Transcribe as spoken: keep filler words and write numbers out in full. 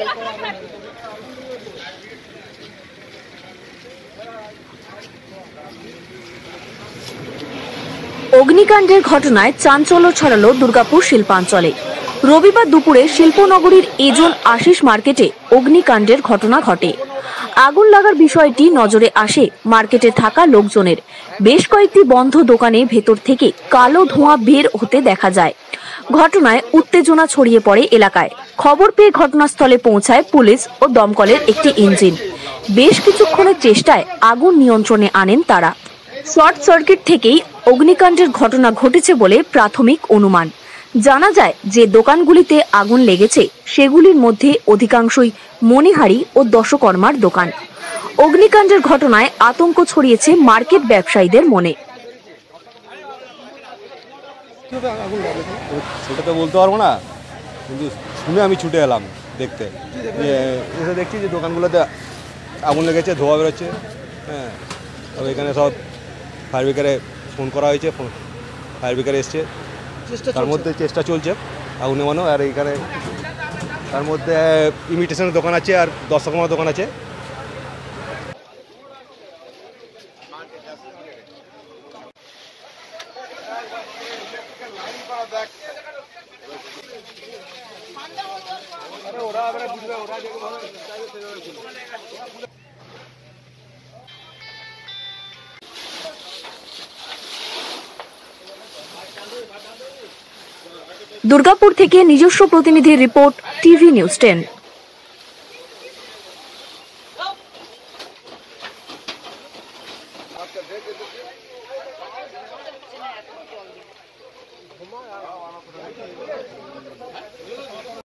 অগ্নিকাণ্ডের ঘটনায় চাঞ্চল্য ছড়ালো দুর্গাপুর শিল্পাঞ্চলে। রবিবার দুপুরে শিল্পনগরীর এজন আশিস মার্কেটে অগ্নিকাণ্ডের ঘটনা ঘটে। আগুন লাগার বিষয়টি নজরে আসে মার্কেটে থাকা লোকজনের। বেশ কয়েকটি বন্ধ দোকানে ভেতর থেকে কালো ধোঁয়া বের হতে দেখা যায়। ঘটনায় উত্তেজনা ছড়িয়ে পড়ে এলাকায়। খবর পেয়ে ঘটনাস্থলে পৌঁছায় পুলিশ ও দমকলের একটি ইঞ্জিন। বেশ কিছুক্ষণের চেষ্টায় আগুন নিয়ন্ত্রণে আনেন তারা। শর্ট সার্কিট থেকেই অগ্নিকাণ্ডের ঘটনা ঘটেছে বলে প্রাথমিক অনুমান। জানা যায় যে দোকানগুলিতে আগুন লেগেছে সেগুলির মধ্যে অধিকাংশই মণিহারি ও দশকর্মার দোকান। অগ্নিকাণ্ডের ঘটনায় আতঙ্ক ছড়িয়েছে মার্কেট ব্যবসায়ীদের মনে। সেটা তো বলতে পারবো না, কিন্তু শুনে আমি ছুটে এলাম দেখতে। এসে দেখছি যে দোকানগুলোতে আগুন লেগেছে, ধোঁয়া বেরোচ্ছে। হ্যাঁ, তবে এখানে সব ফায়ার ব্রিগেডে ফোন করা হয়েছে, ফায়ার ব্রিগেড এসছে, তার মধ্যে চেষ্টা চলছে আগুন নেভানো। আর এইখানে তার মধ্যে ইমিটেশনের দোকান আছে আর দশ রকমের দোকান আছে। দুর্গাপুর থেকে নিজস্ব প্রতিনিধির রিপোর্ট, টিভি নিউজ টেন। ঘুমা